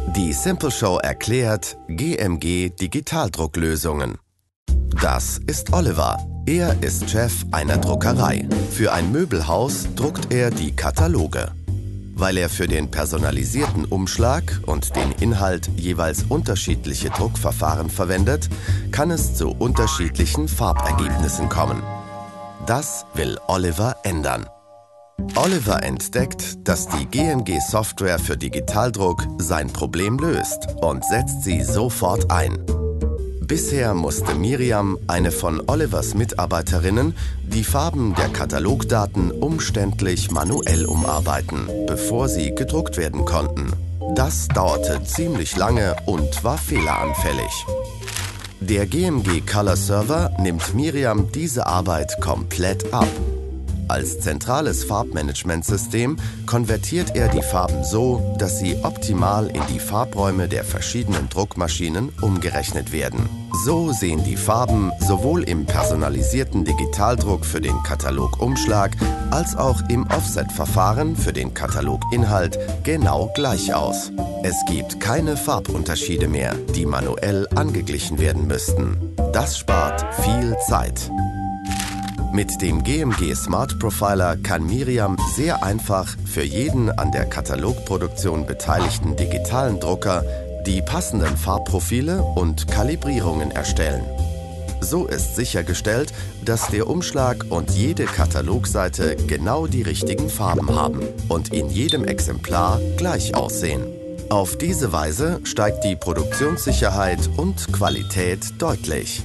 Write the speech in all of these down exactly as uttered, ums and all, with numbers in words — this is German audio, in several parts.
Die Simple Show erklärt G M G Digitaldrucklösungen. Das ist Oliver. Er ist Chef einer Druckerei. Für ein Möbelhaus druckt er die Kataloge. Weil er für den personalisierten Umschlag und den Inhalt jeweils unterschiedliche Druckverfahren verwendet, kann es zu unterschiedlichen Farbergebnissen kommen. Das will Oliver ändern. Oliver entdeckt, dass die G M G-Software für Digitaldruck sein Problem löst und setzt sie sofort ein. Bisher musste Miriam, eine von Olivers Mitarbeiterinnen, die Farben der Katalogdaten umständlich manuell umarbeiten, bevor sie gedruckt werden konnten. Das dauerte ziemlich lange und war fehleranfällig. Der G M G Color Server nimmt Miriam diese Arbeit komplett ab. Als zentrales Farbmanagementsystem konvertiert er die Farben so, dass sie optimal in die Farbräume der verschiedenen Druckmaschinen umgerechnet werden. So sehen die Farben sowohl im personalisierten Digitaldruck für den Katalogumschlag als auch im Offset-Verfahren für den Kataloginhalt genau gleich aus. Es gibt keine Farbunterschiede mehr, die manuell angeglichen werden müssten. Das spart viel Zeit. Mit dem G M G Smart Profiler kann Miriam sehr einfach für jeden an der Katalogproduktion beteiligten digitalen Drucker die passenden Farbprofile und Kalibrierungen erstellen. So ist sichergestellt, dass der Umschlag und jede Katalogseite genau die richtigen Farben haben und in jedem Exemplar gleich aussehen. Auf diese Weise steigt die Produktionssicherheit und Qualität deutlich.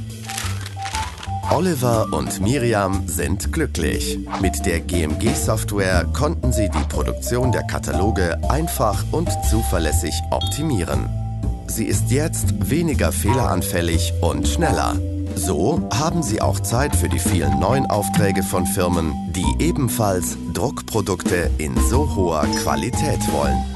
Oliver und Miriam sind glücklich. Mit der G M G-Software konnten sie die Produktion der Kataloge einfach und zuverlässig optimieren. Sie ist jetzt weniger fehleranfällig und schneller. So haben sie auch Zeit für die vielen neuen Aufträge von Firmen, die ebenfalls Druckprodukte in so hoher Qualität wollen.